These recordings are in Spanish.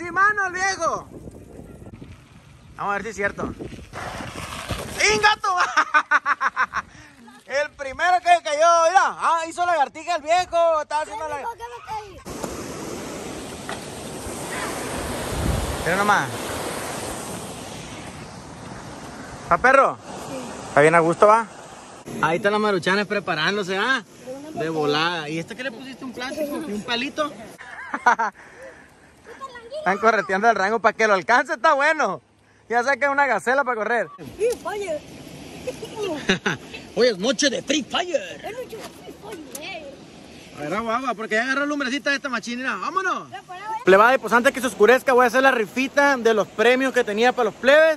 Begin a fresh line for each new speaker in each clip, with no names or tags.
así, mano, el viejo. Vamos a ver si es cierto. ¡Ingato! El primero que cayó, mira. Hizo lagartija el viejo. Estaba haciendo la... Mira nomás. ¿Va, perro? Sí. ¿Está bien a gusto, va? Ahí están las maruchanes preparándose, ¿ah? De volada. ¿Y esto qué le pusiste? ¿Un plástico y un palito? Están correteando el rango para que lo alcance, está bueno. Ya saqué una gacela para correr.
Free Fire.
Hoy es noche de Free Fire.
Es noche de Free Fire.
A ver, agua, porque ya agarró lumbrecita de esta machinera. ¡Vámonos! Plebada, pues antes que se oscurezca voy a hacer la rifita de los premios que tenía para los plebes.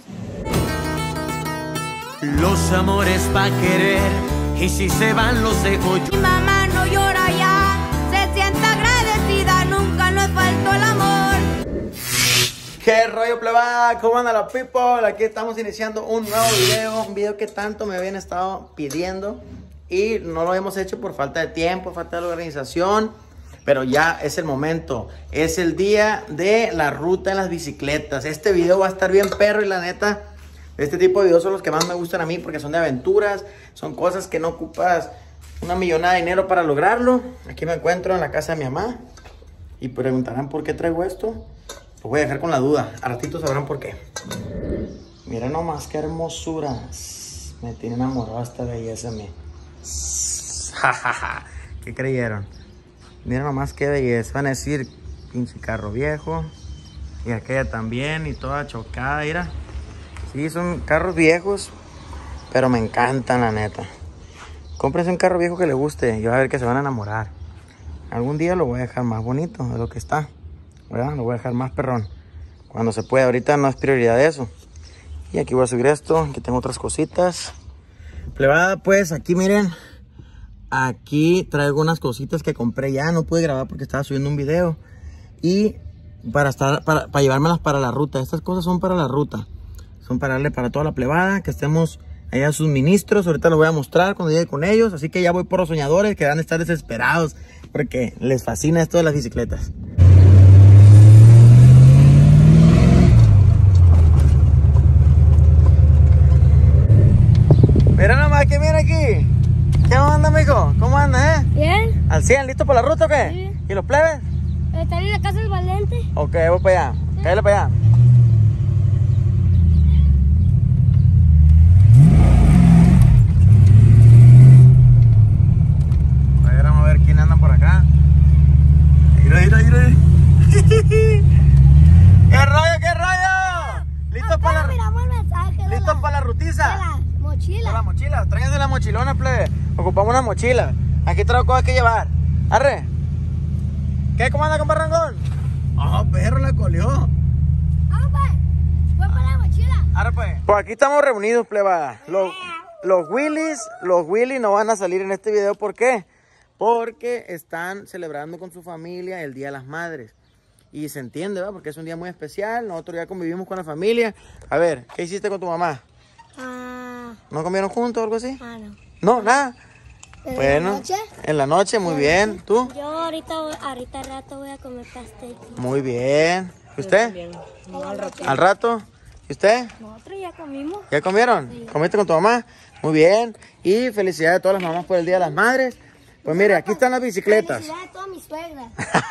Los amores pa' querer, y si se van los dejo yo.
Mi mamá no llora ya, se siente agradecida, nunca nos faltó el amor.
¿Qué rollo, plebada? ¿Cómo andan los people? Aquí estamos iniciando un nuevo video, un video que tanto me habían estado pidiendo y no lo hemos hecho por falta de tiempo, falta de organización, pero ya es el momento, es el día de la ruta en las bicicletas. Este video va a estar bien perro y la neta, este tipo de videos son los que más me gustan a mí porque son de aventuras, son cosas que no ocupas una millonada de dinero para lograrlo. Aquí me encuentro en la casa de mi mamá y preguntarán por qué traigo esto. Lo voy a dejar con la duda, a ratito sabrán por qué. Miren nomás qué hermosuras. Me tiene enamorado esta belleza a mí. ¿Qué creyeron? Miren nomás qué belleza. Van a decir, pinche carro viejo. Y aquella también, y toda chocada, mira. Sí, son carros viejos, pero me encantan, la neta. Cómprense un carro viejo que les guste y va a ver que se van a enamorar. Algún día lo voy a dejar más bonito de lo que está, ¿verdad? Lo voy a dejar más perrón cuando se pueda. Ahorita no es prioridad eso. Y aquí voy a subir esto. Aquí tengo otras cositas. Plebada, pues aquí miren. Aquí traigo unas cositas que compré ya. No pude grabar porque estaba subiendo un video. Y para llevármelas para la ruta. Estas cosas son para la ruta. Son para darle para toda la plebada. Que estemos allá sus ministros. Ahorita los voy a mostrar cuando llegue con ellos. Así que ya voy por los soñadores que van a estar desesperados porque les fascina esto de las bicicletas. Mira nomás que viene aquí. ¿Qué onda, mijo? ¿Cómo anda,
Bien.
¿Al 100? ¿Listo para la ruta o qué?
Sí.
¿Y los plebes?
Están en la casa del Valente.
Ok, voy para allá. Sí. Cállale para allá. Vamos a ver quién anda por acá. Mira. ¿Qué rollo, qué rollo? ¿Listos para la...
Miramos el mensaje.
¿Listos para la rutiza?
Mochila.
Para la mochila, tráiganse la mochilona, plebe. Ocupamos una mochila. Aquí traigo cosas que llevar. Arre. ¿Qué? ¿Cómo anda, compa Rangón? Oh, perro, la colió.
Vamos, pues. Voy para la mochila.
Arre, pues. Pues aquí estamos reunidos, plebada. Los Willys no van a salir en este video. ¿Por qué? Porque están celebrando con su familia el Día de las Madres. Y se entiende, ¿verdad? Porque es un día muy especial. Nosotros ya convivimos con la familia. A ver, ¿qué hiciste con tu mamá? ¿No comieron juntos o algo así?
No.
No, nada.
¿En
Bueno,
la noche?
En la noche, muy bien. ¿Tú?
Yo ahorita al rato voy a comer pastel.
Muy bien. ¿Y usted? ¿Al rato? ¿Y usted?
Nosotros ya comimos.
¿Ya comieron? Sí. ¿Comiste con tu mamá? Muy bien. Y felicidades a todas las mamás por el Día de las Madres. Pues mire, aquí están las bicicletas.
Felicidades a todas mis suegras.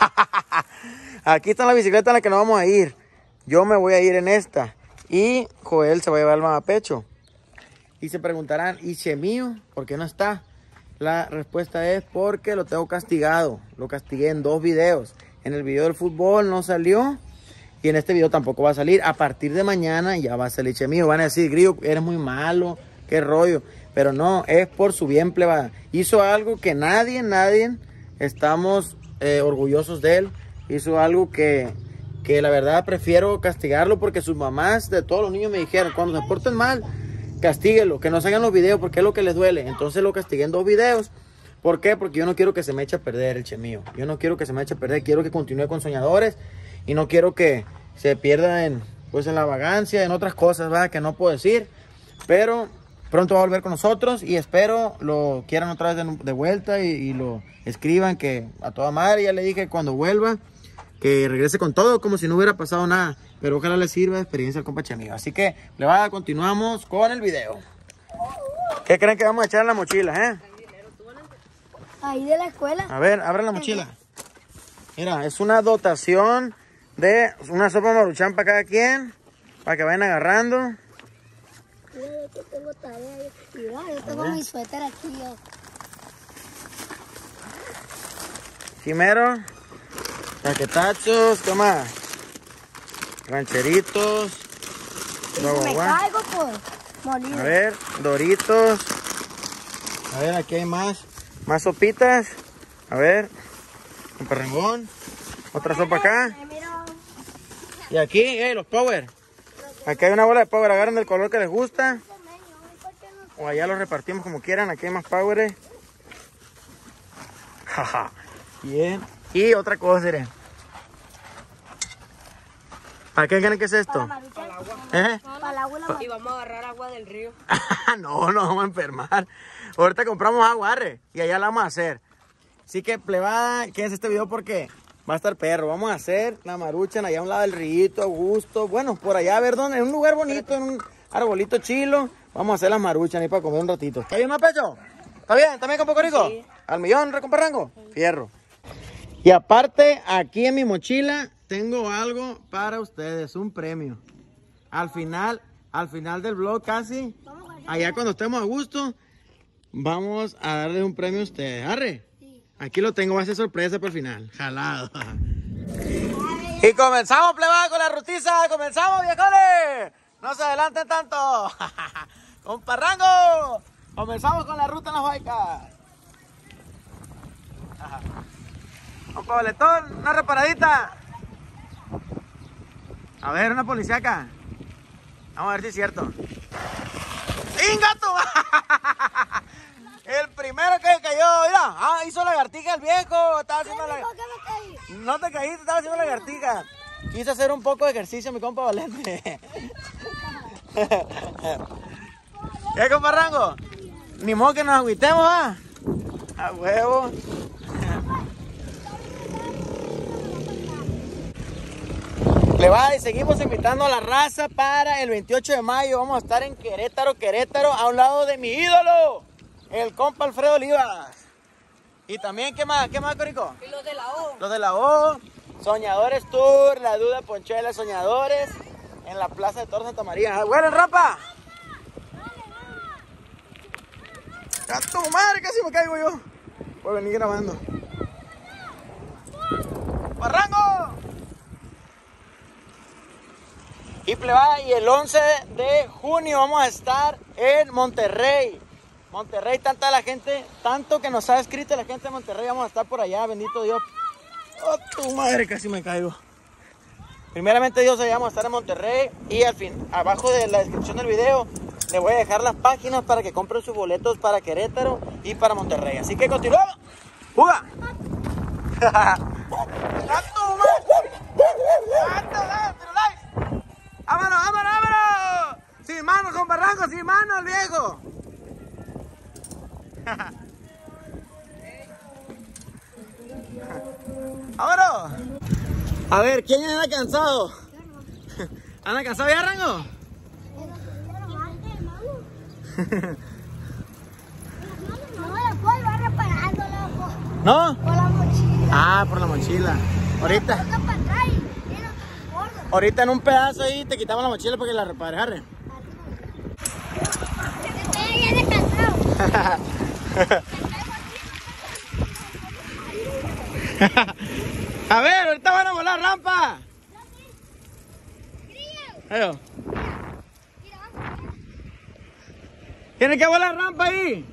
Aquí están las bicicletas en las que nos vamos a ir. Yo me voy a ir en esta. Y Joel se va a llevar el mamapecho. Y se preguntarán, ¿y Chemío? ¿Por qué no está? La respuesta es porque lo tengo castigado. Lo castigué en 2 videos. En el video del fútbol no salió. Y en este video tampoco va a salir. A partir de mañana ya va a salir Chemío. Van a decir, Grillo, eres muy malo. Qué rollo. Pero no, es por su bien, plebada. Hizo algo que nadie estamos orgullosos de él. Hizo algo que la verdad prefiero castigarlo porque sus mamás de todos los niños me dijeron, cuando se porten mal, castíguelo, que no salgan los videos porque es lo que les duele. Entonces lo castigué en 2 videos. ¿Por qué? Porque yo no quiero que se me eche a perder el Chemío. Yo no quiero que se me eche a perder. Quiero que continúe con Soñadores. Y no quiero que se pierda en la vagancia, en otras cosas, ¿verdad? Que no puedo decir. Pero pronto va a volver con nosotros. Y espero lo quieran otra vez de vuelta. Y lo escriban que a toda madre. Ya le dije cuando vuelva que regrese con todo como si no hubiera pasado nada. Pero ojalá le sirva de experiencia al compa Chemío. Así que, plebada, continuamos con el video. ¿Qué creen que vamos a echar en la mochila,
Ahí de la escuela.
A ver, abre la mochila. Mira, es una dotación de una sopa Maruchan para cada quien. Para que vayan agarrando.
Mira, yo tengo tarea. Mira, yo tengo mi suéter aquí. Yo.
Primero, paquetachos, ¿qué más? Rancheritos.
Me caigo, pues. Molido.
A ver, Doritos. A ver, aquí hay más sopitas. A ver, un perrengón. Otra sopa acá. Y aquí, los Power. Aquí hay una bola de Power. Agarren del color que les gusta. O allá los repartimos como quieran. Aquí hay más Power. Jaja. Bien. Y otra cosa, miren. ¿Para qué creen que es esto?
Para el agua.
Para
el agua
Y vamos a agarrar agua del río.
No, no vamos a enfermar. Ahorita compramos agua, arre, y allá la vamos a hacer. Así que, plebada, quédense este video porque va a estar perro. Vamos a hacer la maruchan allá a un lado del río, a gusto. Bueno, por allá, a ver dónde, en un lugar bonito, en un arbolito chilo. Vamos a hacer las maruchan ahí para comer un ratito. ¿Está bien, más pecho? ¿Está bien? ¿También con poco rico? Sí. ¿Al millón, recomparrango? Fierro. Y aparte, aquí en mi mochila tengo algo para ustedes, un premio. Al final del vlog casi, allá cuando estemos a gusto, vamos a darle un premio a ustedes. Arre, aquí lo tengo, va a ser sorpresa para el final. Jalado. Y comenzamos, plebada, con la rutiza. Comenzamos, viejones. No se adelanten tanto. Con Parrango. Comenzamos con la ruta en las baicas. Un boletón, una reparadita. A ver, una policiaca. Vamos a ver si es cierto. ¡Ingato! El primero que cayó, mira. Hizo lagartija el viejo. Estaba haciendo lagartija. No te caíste, estaba haciendo lagartija. Quise hacer un poco de ejercicio, mi compa Valente. ¿Qué, compa Rango? Ni modo que nos agüitemos, ¿ah? A huevo. Le va y seguimos invitando a la raza para el 28 de mayo. Vamos a estar en Querétaro, a un lado de mi ídolo, el compa Alfredo Olivas. Y también, ¿qué más, Corico?
Y los de la O.
Los de la O, Soñadores Tour, La Duda Ponchuela Soñadores, en la Plaza de Toros Santa María. ¡Bueno, rapa! ¡A tu madre! Casi me caigo yo. Voy a venir grabando. ¡Barrango! Y plebada, y el 11 de junio vamos a estar en Monterrey. Monterrey, tanta la gente, tanto que nos ha escrito la gente de Monterrey, vamos a estar por allá, bendito Dios. ¡Oh, tu madre! Casi me caigo. Primeramente Dios, allá vamos a estar en Monterrey. Y al fin, abajo de la descripción del video, le voy a dejar las páginas para que compren sus boletos para Querétaro y para Monterrey. Así que continuamos. ¡Juga! ¡Vámonos, vámonos, vámonos! Sin manos, con Barranco, sin manos, el viejo. ¡Vámonos! A ver, ¿quién anda cansado? ¿Anda cansado ya, Rango? ¿No?
Por la mochila.
Ah, por la mochila. Ahorita. Ahorita en un pedazo ahí te quitamos la mochila para que la repares, arre. A ver, ahorita van a volar rampa. Ayo. Tienen que volar rampa ahí.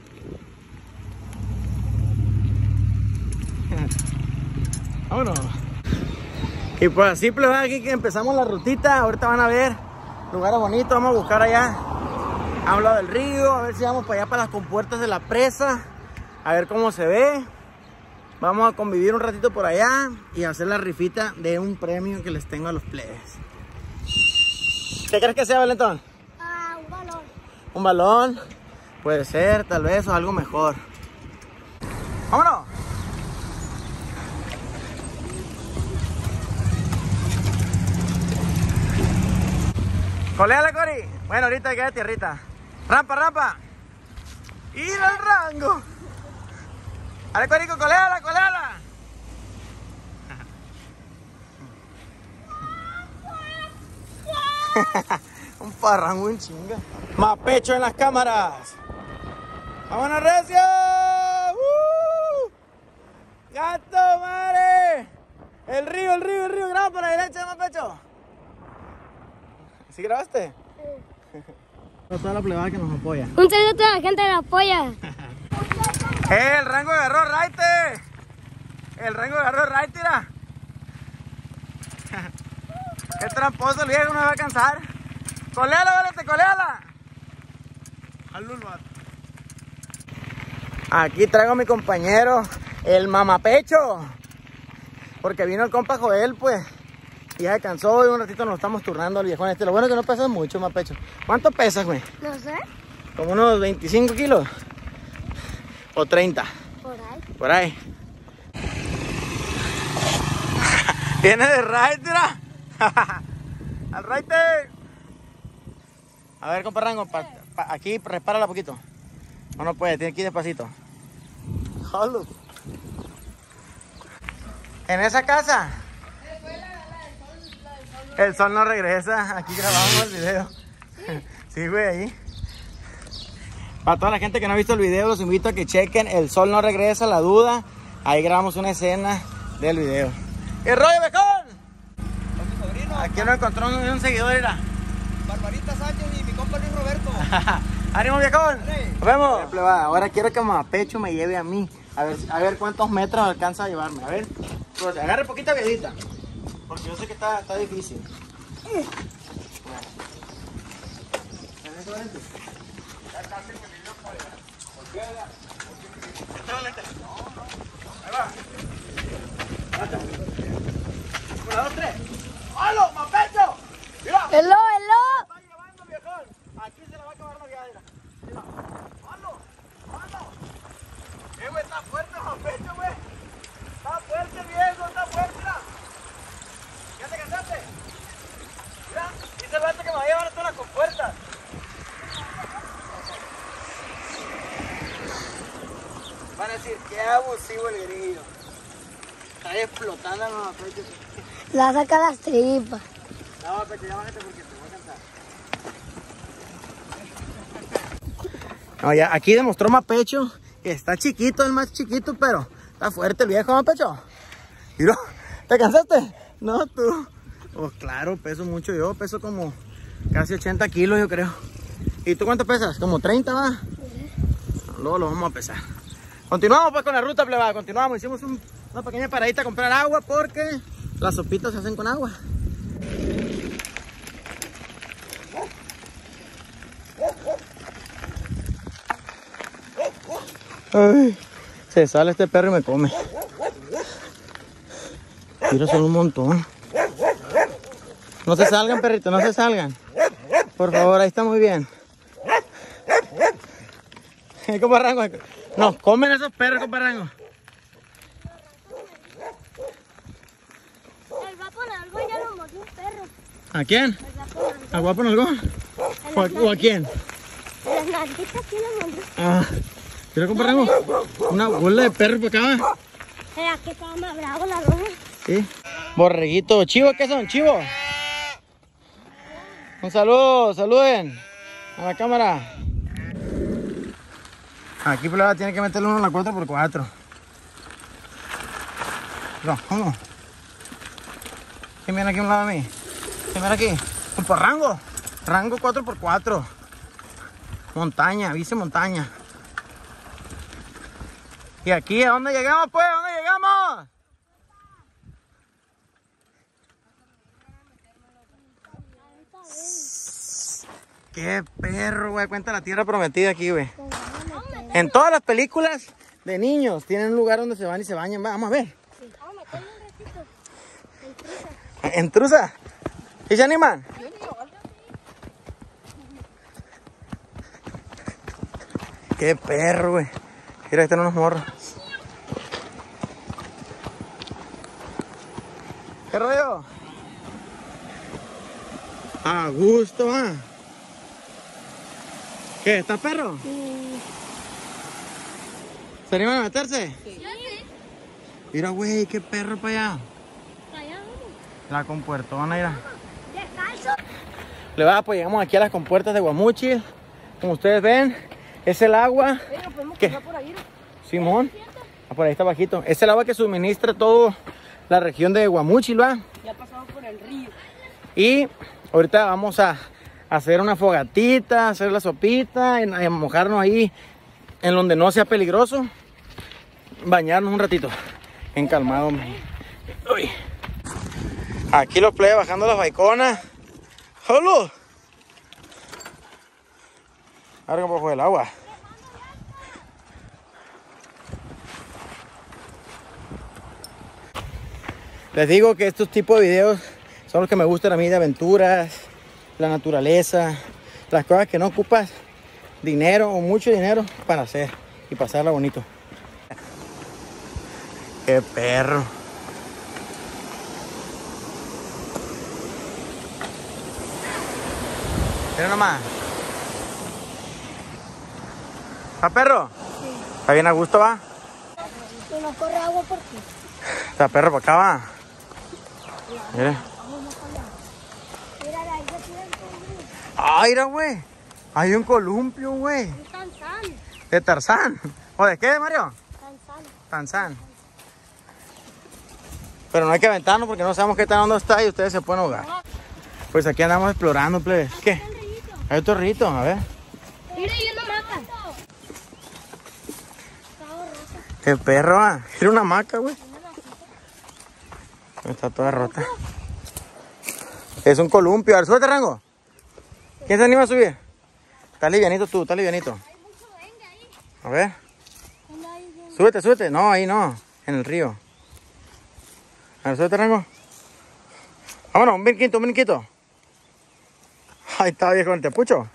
Vámonos. Y pues así, pues aquí que empezamos la rutita. Ahorita van a ver lugares bonitos. Vamos a buscar allá a un lado del río. A ver si vamos para allá, para las compuertas de la presa. A ver cómo se ve. Vamos a convivir un ratito por allá y hacer la rifita de un premio que les tengo a los plebes. ¿Qué crees que sea, Valentón?
Un balón.
¿Un balón? Puede ser, tal vez, o algo mejor. ¡Vámonos! Coléala, Cori. Bueno, ahorita queda tierrita. Rampa, rampa. Ir al rango. Dale, Corico, coléala, coléala. Un parrango en chinga. Más pecho en las cámaras. ¡Vámonos, recio! ¡Gato, madre! El río, graba por la derecha, más pecho. ¿Sí grabaste? Sí. Toda la plebada que nos apoya.
Un saludo a toda la gente que nos apoya.
El rango agarró raite. El rango agarró raite, mira. Qué tramposo el viejo, no me va a alcanzar. Coleala, válete, coleala. Aquí traigo a mi compañero, el mamapecho. Porque vino el compa Joel, pues. Y ya descansó y un ratito nos estamos turnando al viejón este. Lo bueno es que no pesas mucho, mamapecho. ¿Cuánto pesas, güey?
No sé.
Como unos 25 kilos. O 30.
Por ahí.
Por ahí. Viene de raite, mira. Al raite. A ver, compa Rango, aquí repárala poquito. No puede, tiene que ir despacito. Jalo. En esa casa. El sol no regresa. Aquí grabamos el video. Sí, güey, ahí. Para toda la gente que no ha visto el video, los invito a que chequen El sol no regresa, la duda. Ahí grabamos una escena del video. ¡El rollo, becón! Aquí nos encontró un seguidor, mira.
Barbarita Sánchez y mi compa Luis Roberto.
¡Ánimo, viejón! ¡Nos vemos! Ahora quiero que Mamapecho me lleve a mí. A ver cuántos metros alcanza a llevarme. A ver, pues agarre poquita viadita. Porque yo sé que está difícil. Ahí va. Una, dos, tres. ¡Halo, Mamapecho! ¡Mira!
¡Hello!
¡Está llevando, viejón! Aquí se le va a acabar la viadera. Mira. ¡Halo! Güey, está fuerte el Mamapecho, güey. Está fuerte, viejo, está fuerte, mira. ¿Ya te cansaste? Mira, dice el vato que me va a llevar a todas las compuertas. Van a decir, qué abusivo el grillo. Está explotando el Mamapecho.
Le va a sacar las tripas.
No, Pecho, ya bájate porque te voy a cansar. No, ya, aquí demostró Mamapecho que está chiquito, el más chiquito, pero está fuerte el viejo, Mamapecho. Mira, ¿te cansaste? No, tú. Oh, claro, peso mucho yo, peso como casi 80 kilos, yo creo. ¿Y tú cuánto pesas? ¿Como 30, va? Luego lo vamos a pesar. Continuamos pues con la ruta, plebada, continuamos. Hicimos una pequeña paradita a comprar agua porque las sopitas se hacen con agua. Ay, se sale este perro y me come. Mira, son un montón. No se salgan, perrito, no se salgan. Por favor, ahí está muy bien. Compa Rango, nos comen esos perros, compa Rango.
El guapo Nalgón ya lo mordió un perro.
¿A quién? ¿Al guapo Nalgón? ¿O a quién?
Las nalguitas sí lo mordió.
Ah, mira, compa Rango, una bola de perro por acá.
Era que estaba más bravo la roja.
Sí. Borreguito, chivo, ¿qué son? Chivo. Un saludo, saluden a la cámara. Aquí plebada tiene que meterle uno a la 4x4. No, ¿cómo? ¿Quién viene aquí a un lado de mí? ¿Quién viene aquí? Compa Rango. Rango 4x4. Montaña, bici montaña. ¿Y aquí a dónde llegamos, pues? ¿A dónde llegamos? Qué perro, güey. Cuenta la tierra prometida aquí, güey. En todas las películas de niños tienen un lugar donde se van y se bañan. Vamos a ver.
Vamos a meterle un ratito.
¿En Trusa? ¿Y se animan? Qué perro, güey. Mira, ahí están unos morros. ¿Qué rollo? A gusto, ¿ah? ¿Qué? ¿Está perro? ¿Se animan a meterse?
Sí.
Mira, güey, qué perro para allá.
Allá vamos.
La compuertona, mira.
Descalzo.
Le va, pues llegamos aquí a las compuertas de Guamúchil. Como ustedes ven, es el agua. ¿Qué?
Por ahí.
Simón. Ah, por ahí está bajito. Es el agua que suministra toda la región de Guamúchil, ¿va?
Ya pasamos por el río.
Y ahorita vamos a hacer una fogatita, hacer la sopita, a mojarnos ahí en donde no sea peligroso. Bañarnos un ratito, en calmado. Uy. Aquí los plebes bajando las baiconas. ¡Holo! Ahora un poco del agua. Les digo que estos tipos de videos son los que me gustan a mí, de aventuras, la naturaleza, las cosas que no ocupas dinero o mucho dinero para hacer y pasarla bonito. ¡Qué perro! Mira nomás. ¿Está perro?
Sí.
¿Está bien a gusto, va?
Y no corre agua por ti.
Está perro para acá, va. Mire.
Mira, ahí se tiene
¡Ay, mira, güey! Hay un columpio, güey.
un Tanzán.
¿De Tarzán? ¿O de qué, Mario?
Tanzán.
Tarzán. Pero no hay que aventarnos porque no sabemos qué tan hondo está y ustedes se pueden ahogar. Pues aquí andamos explorando, plebes. ¿Qué? Hay otro rito, a ver.
Mira, y una maca.
¡Qué perro! Era una hamaca, güey. Está toda rota. Es un columpio. A ver, súbete, Rango. ¿Quién se anima a subir? Está livianito tú, está livianito. A ver. Súbete, súbete. No, ahí no. En el río. A ver, súbete, Rango. Vámonos, un brinquito, un brinquito. Ahí está, viejo, el tepucho.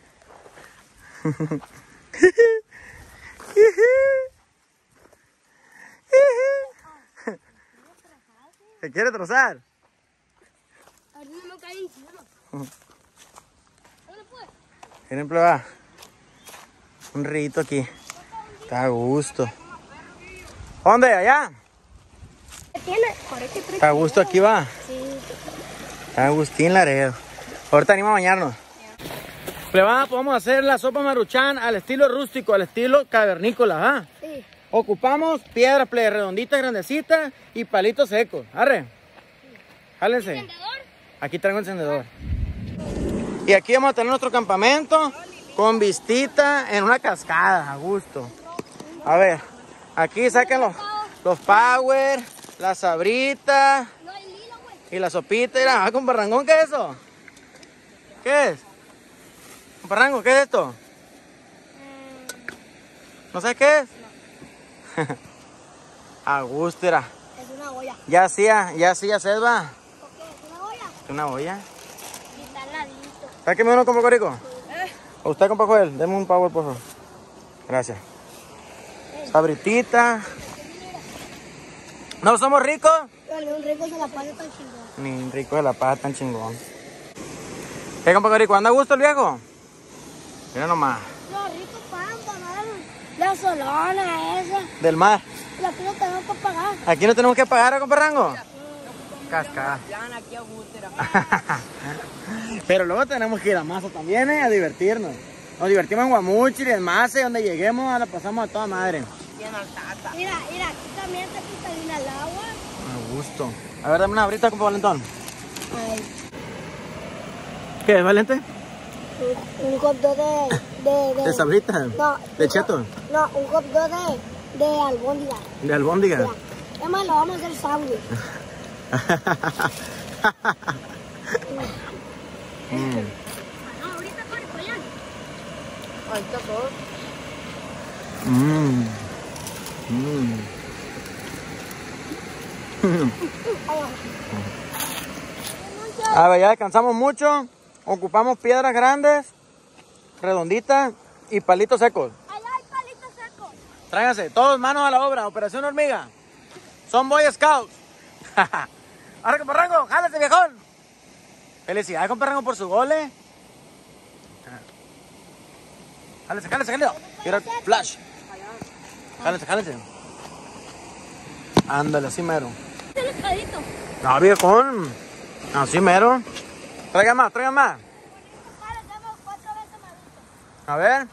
¿Te quiere trozar?
A ver, no me cae encima. ¿Dónde fue?
Miren, pleba. Un rito aquí. Está a gusto. ¿Dónde? ¿Allá?
¿Qué tiene? Parece tres.
Está a gusto aquí, va.
Sí.
Está Agustín Laredo. Ahorita animo a bañarnos. Pleba, podemos hacer la sopa maruchan al estilo rústico, al estilo cavernícola, ¿ah?
Sí.
Ocupamos piedras, plebe, redonditas, grandecitas y palitos secos. Arre. Jálense.
¿Encendedor?
Aquí traigo el encendedor. Y aquí vamos a tener nuestro campamento con vistita en una cascada, a gusto. A ver, aquí saquen los power, la sabrita
No hay hilo, güey.
y la sopita. Mira, con barrangón, ¿qué es eso? ¿Qué es? ¿Un parrango? ¿Qué es esto? ¿No sabes qué es? A gusto, era.
Es una olla.
Ya hacía sed, va.
¿Por qué? ¿Es una olla?
Una olla.
Y está al ladito.
¿Sabes qué me uno con Poco Rico? ¿O usted con Joel? Deme un power, por favor. Gracias. Sabritita. ¿No somos ricos?
Pero ni un rico se la pasa tan chingón.
Ni rico de la paz tan chingón. ¿Qué, con Poco Rico? ¿Anda a gusto el viejo? Mira nomás.
Los ricos pagan para la solona esa.
Del mar.
La que no tenemos que pagar.
¿Aquí no tenemos que pagar a comprar rango? Cascada. Pero luego tenemos que ir a Maza también, a divertirnos. Nos divertimos en Guamúchil, en Maza, donde lleguemos, la pasamos a toda madre.
Mira, aquí también se cristalina el agua.
A gusto. A ver, dame una brita, compa Valentón.
Ay,
¿Qué es, Valente?
un hot dog
¿De sabrita?
No.
¿De cheto?
No, un hot dog de albóndiga.
¿De albóndiga?
Ya. Es más, lo vamos a hacer sándwich. No, ahorita corre para allá. Ahí está todo.
A ver, ya descansamos mucho. Ocupamos piedras grandes, redonditas y palitos secos.
Allá hay palitos secos.
Tráiganse, todos manos a la obra. Operación Hormiga. Son Boy Scouts. Ahora que porrango, jálate, viejón. Felicidades, compa Rango, por su gol, Jálese, jálese, jálese. Mira, flash. Jálese, jálese. Ándale, así mero. No, viejón. Así mero. Traigan más, traigan más. A ver.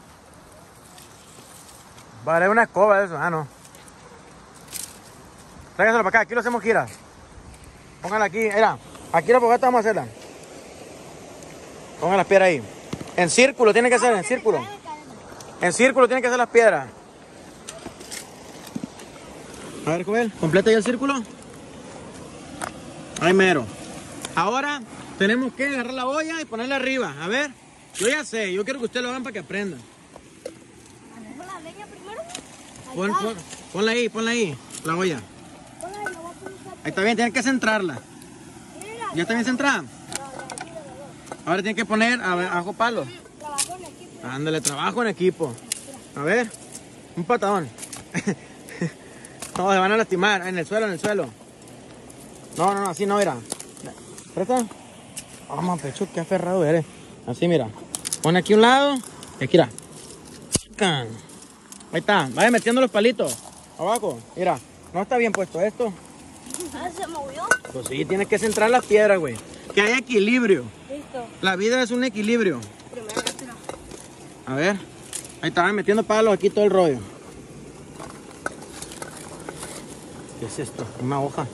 Vale, una escoba de eso. Ah, no. Tráigaselo para acá. Aquí lo hacemos giras. Póngala aquí. Mira, aquí la fogata vamos a hacerla. Pongan las piedras ahí. En círculo tiene que ser, en círculo. En círculo tiene que ser las piedras. A ver, Joel, completa ya el círculo. Ahí mero. Ahora tenemos que agarrar la olla y ponerla arriba. A ver, yo ya sé, yo quiero que ustedes lo hagan para que aprendan.
¿Ponemos la leña primero?
Ponla ahí, la olla. Ahí está bien, tienen que centrarla. ¿Ya está bien centrada? Ahora tienen que poner abajo palos. Ándale, trabajo en equipo. A ver, un patadón. No, se van a lastimar. En el suelo, en el suelo. No, no, no, así no, mira. ¿Presta? Vamos, pecho, qué aferrado eres. Así, mira. Pone aquí un lado y aquí, mira. Ahí está, vaya metiendo los palitos. Abajo, mira. No está bien puesto esto.
¿Se movió?
Pues sí, tienes que centrar las piedras, güey. Que haya equilibrio.
Listo.
La vida es un equilibrio.
Primero,
A ver. Ahí está, metiendo palos aquí todo el rollo. ¿Qué es esto? Una hoja.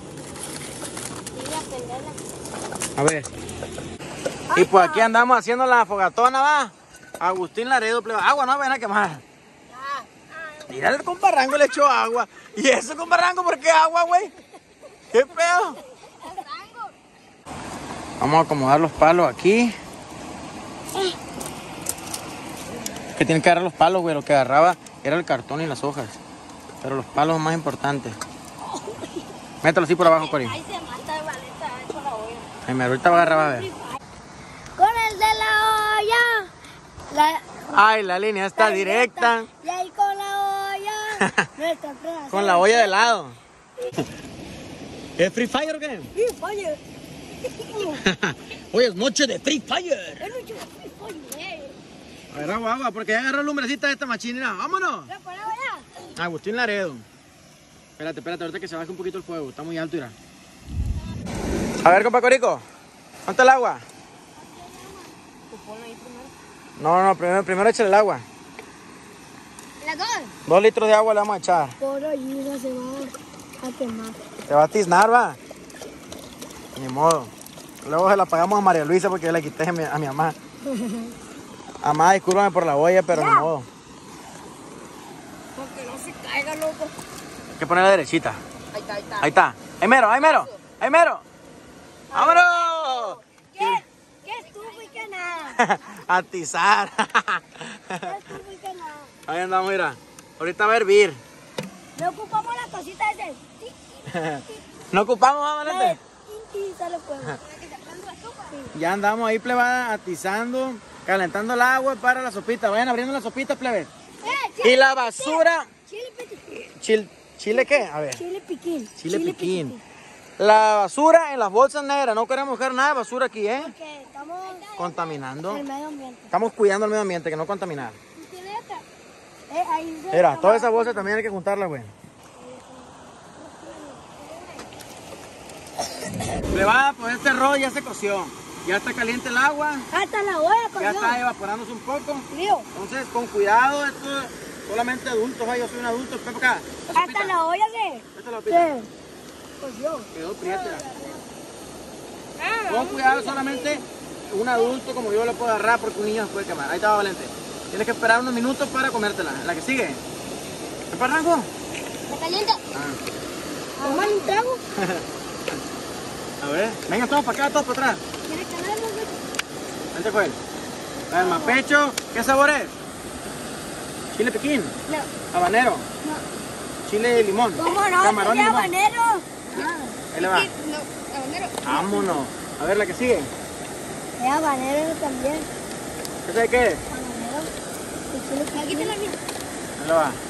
A ver. Y pues aquí andamos haciendo la fogatona, va. Agustín Laredo, pleba. Agua, no vayan a quemar. Mira, el compa Rango le echó agua. ¿Y eso, compa Rango, por qué agua, güey? ¿Qué pedo? Vamos a acomodar los palos aquí. Que tienen que agarrar los palos, güey. Lo que agarraba era el cartón y las hojas. Pero los palos son más importantes. Mételo así por abajo, Cori.
Ahí se mata de maleta con la olla.
Ay, me ahorita va a agarrar, a ver.
Con el de la olla.
Ay, la línea está directa.
Y ahí con la olla. Nuestra frase.
Con la olla de lado. ¿Es Free Fire o qué?
Sí, oye.
Hoy es noche de Free Fire.
Es mucho de oye.
A ver, agua, porque ya agarró lumbrecita de esta machinera. ¡Vámonos!
¿Lo ponemos ya?
Agustín Laredo. Espérate, ahorita que se baje un poquito el fuego. Está muy alto, mira. A ver, compa Corico. ¿Cuánto el agua? No, primero échale el agua.
¿Las dos?
2 litros de agua le vamos a echar.
Por allí no se va a quemar.
Te va a tiznar, va. Ni modo. Luego se la pagamos a María Luisa porque yo le quité a mi mamá. Mamá, discúlpame por la olla, pero ni modo.
Porque no se caiga, loco.
Hay que ponerla derechita.
Ahí está, ahí está.
Ahí está. Ahí mero, ahí mero. Ahí mero. ¡Vámonos!
¿Qué estuvo y qué nada?
A tizar.
¿Qué estuvo y qué nada?
Ahí andamos, mira. Ahorita va a hervir.
No ocupamos la cosita ese.
¿No ocupamos, amanete?
Y sale fuego.
Ya andamos ahí, plebada, atizando, calentando el agua para la sopita. Vayan abriendo la sopita, plebe. Y la basura.
Chile piquín.
¿Chile qué? A ver.
Chile piquín.
Chile piquín. La basura en las bolsas negras. No queremos dejar nada de basura aquí, ¿eh?
Porque estamos
Contaminando.
en el medio ambiente.
Estamos cuidando el medio ambiente, que no contaminar.
¿Tiene esta? Ahí se
Mira, toda esa bolsa también hay que juntarla, güey. Plebada, pues este arroz ya se coció. Ya está caliente el agua.
Hasta la olla,
Ya
coño.
está evaporándose un poco.
Lío.
Entonces, con cuidado, esto es solamente adultos. Yo soy un adulto. Ven para acá.
Hasta la olla, ¿qué?
Esta es la sopita.
¿Qué? Pues yo.
Quedó prieta. Con cuidado, solamente un adulto como yo lo puedo agarrar porque un niño se puede quemar. Ahí está, Valente. Tienes que esperar unos minutos para comértela. La que sigue. ¿Ven para Rango?
¿Está caliente? ¿Tomar un trago?
A ver. Venga, todos para acá, todos para atrás.
¿Quieres calarlo?
Vente con él. El mapecho. ¿Qué sabor es? Chile piquín.
No.
Habanero.
No.
Chile de limón.
¿Cómo no?
Camarón y
¿Es
limón.
habanero?
Ahí le va.
No, habanero.
Vámonos. A ver la que sigue.
Es habanero también.
¿Esa de qué es?
Habanero. Aquí te la mía.
Ahí le va.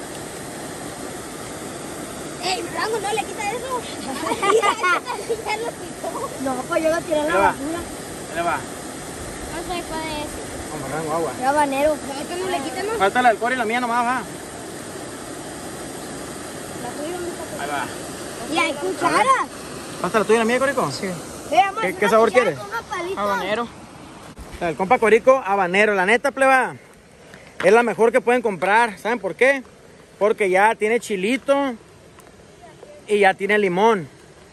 ¡Ey, Rango, no le quita eso! No, pues yo la tiré a
Ahí
la
va.
basura.
¿Qué le va?
No sé cuál es.
Con barrango, agua.
El habanero. ¿Esto no le quita, no?
Falta la del Cori y la mía nomás, va.
La tuya no está.
Ahí va.
Y hay cuchara.
¿Falta la tuya y la mía, Corico? Sí. ¿Qué sabor quieres?
Habanero.
El compa Corico, habanero. La neta, pleba, es la mejor que pueden comprar. ¿Saben por qué? Porque ya tiene chilito y ya tiene limón.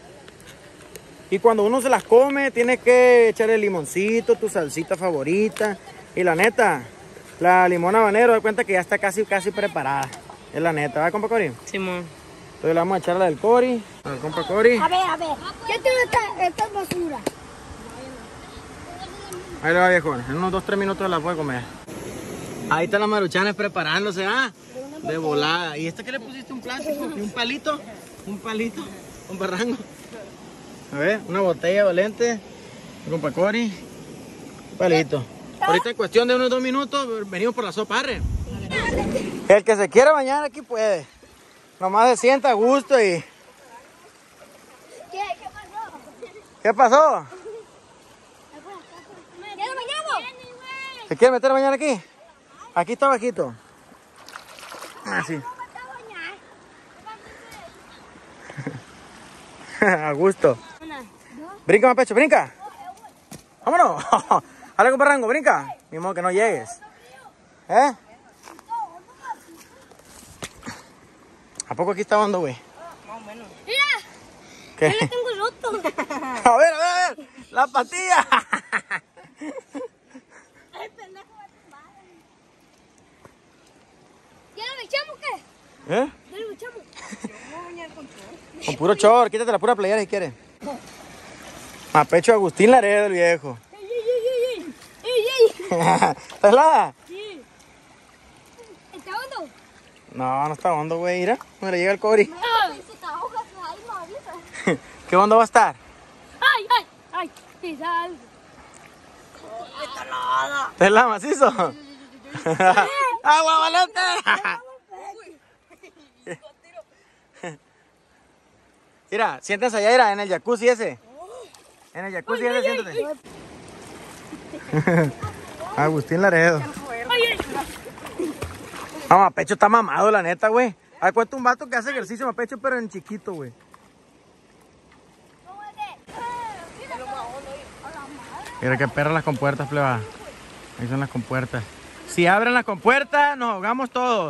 Y cuando uno se las come, tiene que echarle limoncito, tu salsita favorita. Y la neta, la limón habanero, da cuenta que ya está casi preparada. Es la neta, ¿va, compa Cori?
Simón.
Entonces le vamos a echar la del Cori, al compa Cori.
A ver. ¿Qué tiene esta basura?
Ahí le va, viejo. En unos 2-3 minutos la puede comer. Ahí están las maruchanes preparándose, ¿ah? De volada. ¿Y esta qué le pusiste? ¿Un plástico? ¿Y un palito? ¿Un palito? ¿Un barrango? A ver, una botella valente. Compa Cori. Un palito. Ahorita en cuestión de unos 2 minutos venimos por la sopa, arre. El que se quiera bañar aquí puede. Nomás se sienta a gusto y...
¿Qué pasó?
¿Qué pasó?
¿Ya lo bañamos?
¿Se quiere meter a bañar aquí? Aquí está bajito. Ah, sí. A gusto. Brinca, más pecho, brinca. Vámonos. Dale con barrango, brinca. Ni modo que no llegues. ¿Eh? ¿A poco aquí está hondo, güey?
Más o menos.
Mira,
¿Qué?
yo lo tengo roto.
A ver. La patilla.
El pendejo va a tumbar. ¿Ya lo echamos o qué?
¿Eh?
¿Ya lo echamos?
Con puro chor, quítate la pura playera si quieres. A pecho Agustín Laredo, el viejo. ¿Estás helada?
Sí. ¿Está hondo?
No está hondo, güey. Mira, me le llega el Cori.
Se te ahogas ahí, no avisa.
¿Qué hondo va a estar?
Ay, pisa algo.
¿Está helada, macizo? ¡Agua, valente! Mira, siéntense allá, mira, en el jacuzzi ese. En el jacuzzi ese, siéntate. Agustín Laredo. Vamos, Pecho está mamado, la neta, güey. Hay cuenta un vato que hace ejercicio, Pecho, pero en chiquito, güey. Mira qué perras las compuertas, pleba. Ahí son las compuertas. Si abren las compuertas, nos ahogamos todos.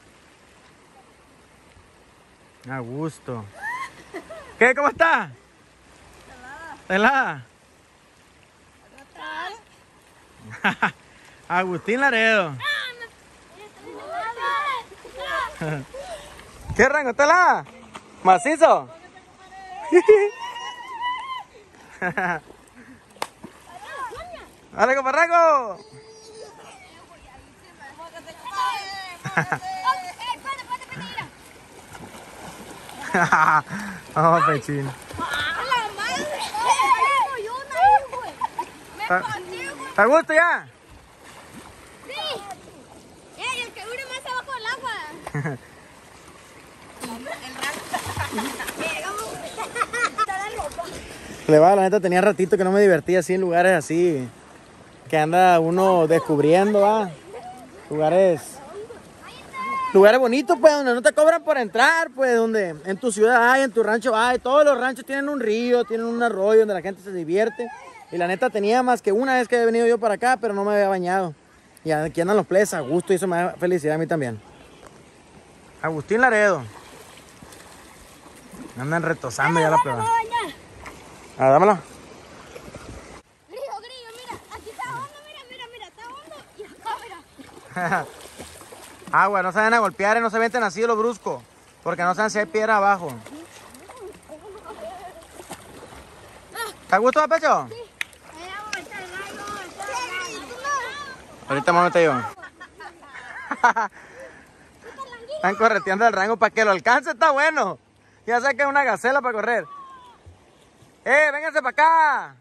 A gusto. ¿Qué? ¿Cómo está? ¿Helada? Agustín Laredo. ¿Qué rango? ¿Está helada? ¿Macizo? ¡Dale, comparraco! Oh, Pechín. ¿Te gusta ya?
Sí. El que dure más abajo del agua.
Le va, la neta, tenía ratito que no me divertía así en lugares así. Que anda uno descubriendo, va. Lugares bonitos, pues, donde no te cobran por entrar, pues, donde en tu ciudad hay, en tu rancho hay. Todos los ranchos tienen un río, tienen un arroyo donde la gente se divierte. Y la neta tenía más que una vez que he venido yo para acá, pero no me había bañado. Y aquí andan los plebes a gusto y eso me da felicidad a mí también. Agustín Laredo. Andan retosando ya la pleba. Ah, dámela.
Grillo, mira, aquí está hondo, mira, está hondo y acá, mira.
Agua, no se vayan a golpear y no se venten así de lo brusco, porque no saben si hay piedra abajo. ¿Te gusta el pecho?
Sí.
Ahorita me meto yo. Están correteando el rango para que lo alcance, está bueno. Ya sé que es una gacela para correr. Vénganse para acá.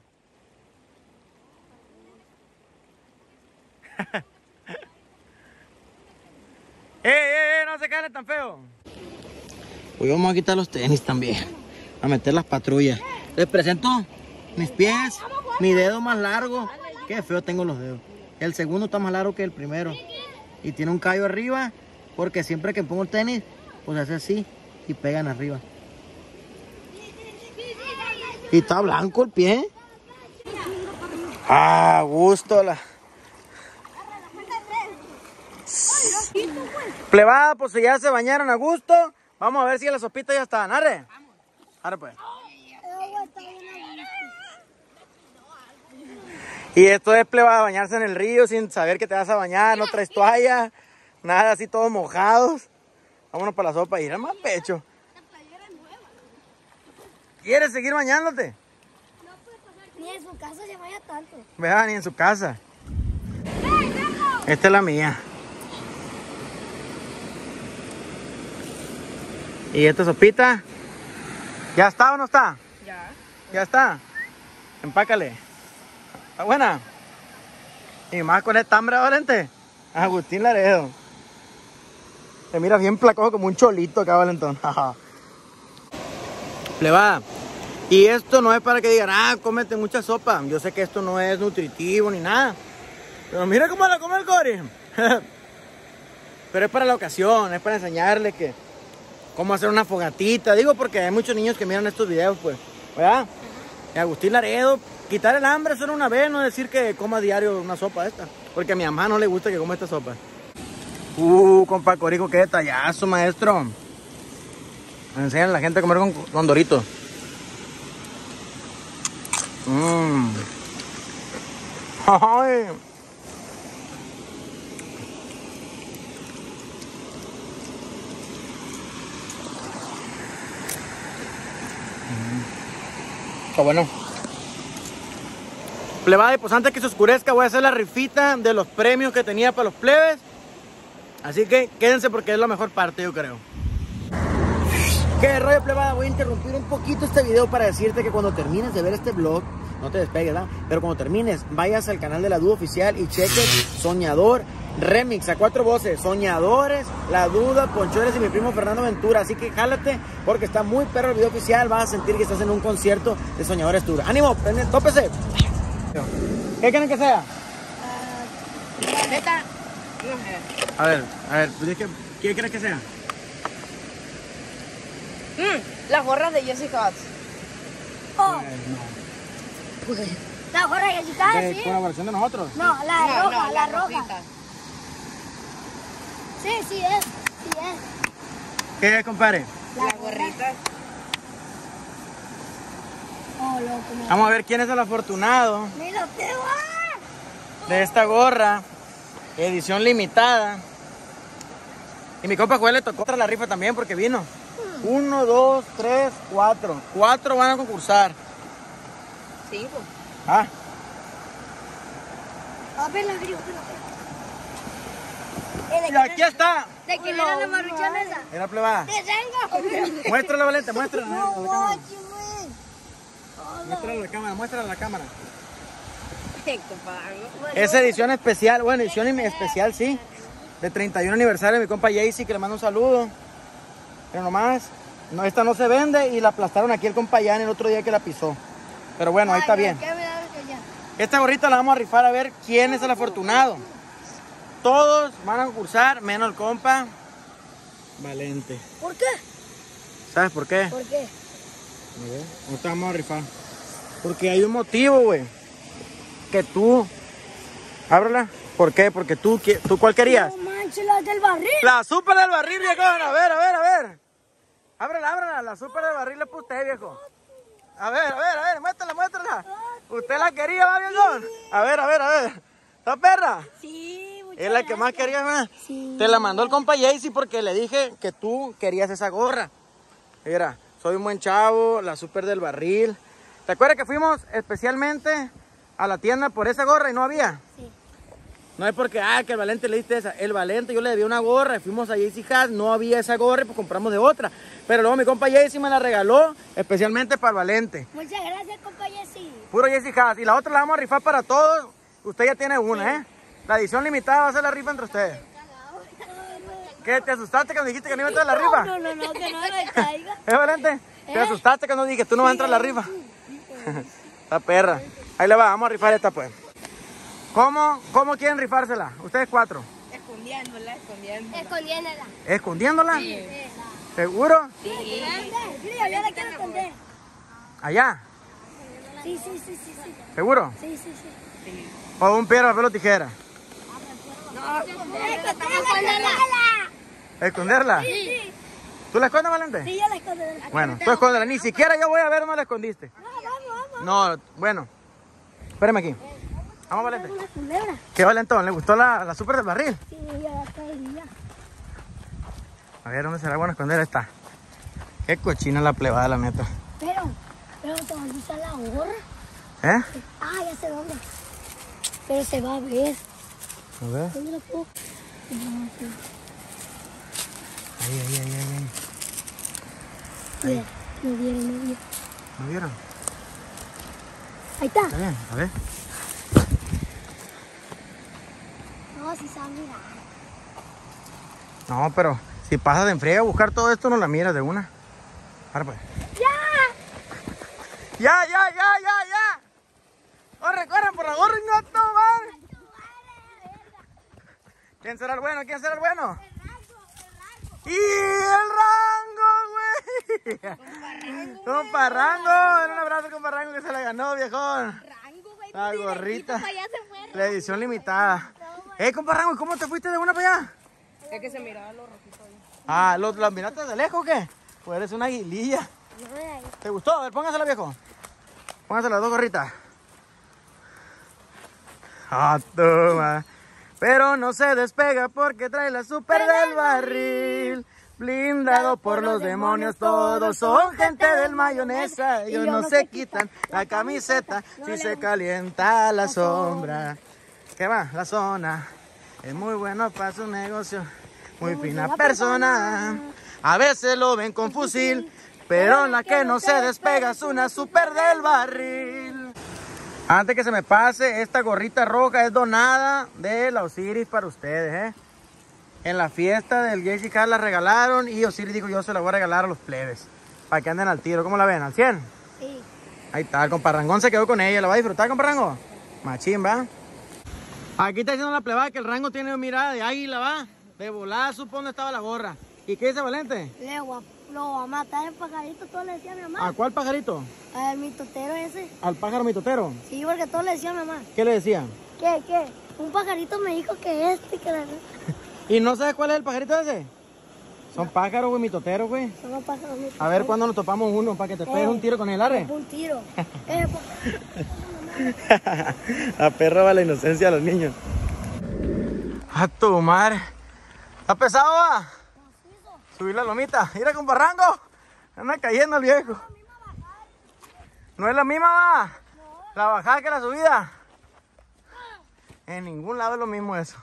No se caen tan feo. Pues vamos a quitar los tenis también. A meter las patrullas. Les presento mis pies. Mi dedo más largo. Qué feo tengo los dedos. El segundo está más largo que el primero. Y tiene un callo arriba. Porque siempre que pongo el tenis, pues hace así. Y pegan arriba. Y está blanco el pie. Ah, gusto la... Plebada, pues si ya se bañaron a gusto. Vamos a ver si las sopitas ya están. Arre. Arre pues. Y esto es, plebada, bañarse en el río sin saber que te vas a bañar. No traes toalla. Nada, así todos mojados. Vámonos para la sopa. Ir más pecho. ¿Quieres seguir bañándote?
Ni en su casa se vaya tanto.
Vean, ni en su casa. Esta es la mía. ¿Y esta sopita? ¿Ya está o no está?
Ya.
¿Ya está? Empácale. ¿Está buena? Y más con esta hambre, Valente. Agustín Laredo. Te mira bien placoso como un cholito acá, Valentón. Plebada. Y esto no es para que digan, ah, cómete mucha sopa. Yo sé que esto no es nutritivo ni nada. Pero mira cómo la come el Cori. Pero es para la ocasión, es para enseñarle que cómo hacer una fogatita. Digo porque hay muchos niños que miran estos videos, pues. ¿Verdad? Y Agustín Laredo, quitar el hambre solo una vez, no decir que coma diario una sopa esta. Porque a mi mamá no le gusta que coma esta sopa. Compa Corico, qué detallazo, maestro. Enseñan a la gente a comer con Doritos. Ay. Está bueno. Plebada, y pues antes que se oscurezca voy a hacer la rifita de los premios que tenía para los plebes. Así que quédense porque es la mejor parte, yo creo. ¿Qué rollo, plebada? Voy a interrumpir un poquito este video para decirte que cuando termines de ver este vlog, no te despegues, ¿verdad? Pero cuando termines, vayas al canal de La Duda Oficial y cheques Soñador Remix a 4 voces. Soñadores, La Duda, Ponchones y mi primo Fernando Ventura. Así que jálate porque está muy perro el video oficial. Vas a sentir que estás en un concierto de Soñadores Tour. ¡Ánimo! ¡Tópese! ¿Qué quieren que sea?
Neta.
A ver, ¿qué crees que sea?
La gorra de Jessica Hutz.
Oh. La gorra de Jessica,
¿De
sí.
colaboración de nosotros?
No, la roja, la roja.
rojita.
Sí, sí es.
¿Qué, compadre?
La gorrita.
Oh, loco.
Vamos a ver quién es el afortunado
Mira, te va.
de esta gorra. Edición limitada. Y mi compa Joel le tocó otra la rifa también porque vino. 1, 2, 3, 4. 4 van a concursar.
5.
Ah,
A ver, la grillo.
y aquí está.
¿De quién era la maruchana esa?
Era plebada.
¡De Senga!
Muéstrala, Valente, muéstrala.
No, guachi,
Muéstrala a la cámara.
Compadre.
Esa edición especial, bueno, edición especial, sí. De 31 aniversario de mi compa Jaycee, que le mando un saludo. Pero nomás, no, esta no se vende y la aplastaron aquí el compa Jan el otro día que la pisó. Pero bueno, ahí está bien. Esta gorrita la vamos a rifar a ver quién es el afortunado. Todos van a concursar, menos el compa Valente.
¿Por qué?
¿Sabes por qué?
¿Por qué?
A ver, ahorita vamos a rifar. Porque hay un motivo, güey. Que tú... Ábrela. ¿Por qué? Porque tú ¿cuál querías?
No manches, la del barril.
La super del barril, viejo. A ver. Ábrela. La super del barril le puse usted, viejo. A ver. Muéstrala. ¿Usted la quería, va, viejo? A ver. ¿Está perra?
Sí, muchas
Es la que más quería, ¿verdad?
Sí.
Te la mandó el compa Jaycee porque le dije que tú querías esa gorra. Mira, soy un buen chavo, la super del barril. ¿Te acuerdas que fuimos especialmente a la tienda por esa gorra y no había?
Sí.
No es porque, que el Valente le diste esa. El Valente yo le debía una gorra y fuimos a Jaycee Hutz, no había esa gorra y pues compramos de otra. Pero luego mi compa Jaycee me la regaló especialmente para el Valente.
Muchas gracias, compa Jessy.
Puro Jaycee Hutz. Y la otra la vamos a rifar para todos. Usted ya tiene una, ¿eh? La edición limitada va a ser la rifa entre ustedes. ¿Qué? ¿Te asustaste cuando dijiste que no iba a entrar a la rifa?
No, que no me caiga.
Valente? ¿Te asustaste cuando dije que tú no vas a entrar a la rifa? La perra. Ahí le va, vamos a rifar esta pues. ¿Cómo quieren rifársela? Ustedes 4.
Escondiéndola.
Escondiéndola.
¿Escondiéndola? ¿Seguro?
Sí. Grillo, yo la quiero esconder.
¿Allá?
Sí.
¿Seguro?
Sí.
¿O un piedra, papel o tijera? ¿Esconderla?
Sí.
¿Tú la escondes, Valente?
Sí, yo la escondo.
Bueno, tú escóndela. Ni siquiera yo voy a ver dónde la escondiste.
Vamos.
No, bueno. Espérame aquí. Vamos, Valente.
Una culebra.
¿Qué Valentón? ¿Le gustó la super del barril?
Sí, ya está ahí.
A ver, ¿dónde será bueno esconder esta? Qué cochina la plebada, la neta.
Pero te vas a usar la gorra.
¿Eh?
Ah, ya sé dónde. Pero se va a ver.
A ver.
¿Dónde la puedo?
Ahí.
Mira, no vieron.
¿No vieron?
Ahí está.
Está bien, a ver.
No, sí se va a mirar.
No, pero si pasas de enfriega a buscar todo esto, no la miras de una. Ahora pues. ¡Ya! ¡Corren por la gorra y no toman! ¿Quién será el bueno? ¡Y el Rango, güey! Compa Rango. Un abrazo, compa Rango, que se la ganó, viejón. La gorrita. La edición limitada. Compa Rango, ¿cómo te fuiste de una para allá?
Es que se miraba lo rojito ahí.
Ah, ¿los miraste de lejos o qué? Pues eres una aguililla. ¿Te gustó? A ver, póngasela, viejo. Pónganse las 2 gorritas. Ah, toma. Pero no se despega porque trae la super del barril. Blindado por los demonios, todos son gente del mayonesa. Ellos no se quitan la camiseta si se calienta la sombra. ¿Qué va? La zona es muy bueno para su negocio. Muy fina persona. A veces lo ven con fusil, pero la que no se despega es una super del barril. Antes que se me pase, esta gorrita roja es donada de la Osiris para ustedes, En la fiesta del JCK la regalaron y Osiris dijo, yo se la voy a regalar a los plebes, para que anden al tiro. ¿Cómo la ven? ¿Al 100?
Sí.
Ahí está, el comparrangón se quedó con ella. ¿La va a disfrutar, comparrango? Machín, ¿va? Aquí está diciendo la plebada que el Rango tiene mirada de águila, ¿va? De volada supo dónde estaba la gorra. ¿Y qué dice Valente?
Lo va a matar el pajarito, todo le decía a mi mamá.
¿A cuál pajarito?
Al mitotero ese.
¿Al pájaro mitotero?
Sí, porque todo le decía a mi mamá.
¿Qué le decían?
¿Qué? Un pajarito me dijo que que la...
¿Y no sabes cuál es el pajarito ese? Son pájaros, güey, mitoteros, güey.
Son los pájaros mitoteros.
A ver cuándo nos topamos uno para que te pegues un tiro con el arre.
Un tiro.
A perro va la inocencia a los niños. A tu madre. ¿Está pesado, va? Subir la lomita. Mira, con barrango. Anda cayendo el viejo. ¿No es la misma, va? La bajada que la subida. En ningún lado es lo mismo eso.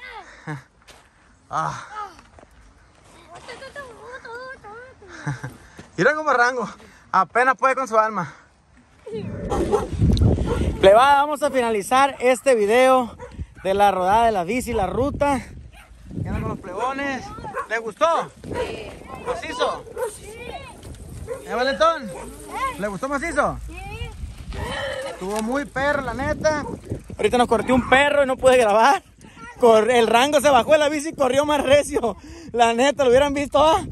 Mira, con barrango. Apenas puede con su alma. Plebada, vamos a finalizar este video de la rodada de la bici, la ruta. Quedan con los plebones. ¿Les gustó? Sí. ¿Macizo? Valentón? ¿Le gustó macizo? Sí. Estuvo muy perro, la neta. Ahorita nos corrió un perro y no pude grabar. El Rango se bajó de la bici y corrió más recio. La neta, lo hubieran visto, ¿ah?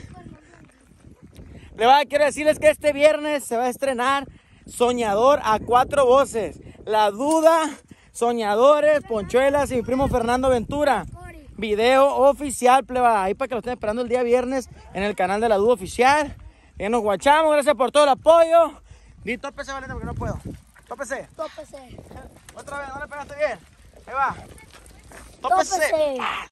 Quiero decirles que este viernes se va a estrenar Soñador a 4 voces. La Duda, Soñadores, Ponchuelas y mi primo Fernando Ventura. Video oficial, pleba. Ahí para que lo estén esperando el día viernes en el canal de La Duda Oficial. Ya nos guachamos. Gracias por todo el apoyo. Di, tópese, Valente, porque no puedo. Tópese.
Tópese.
Otra vez, no le pegaste bien. Ahí va. Tópese.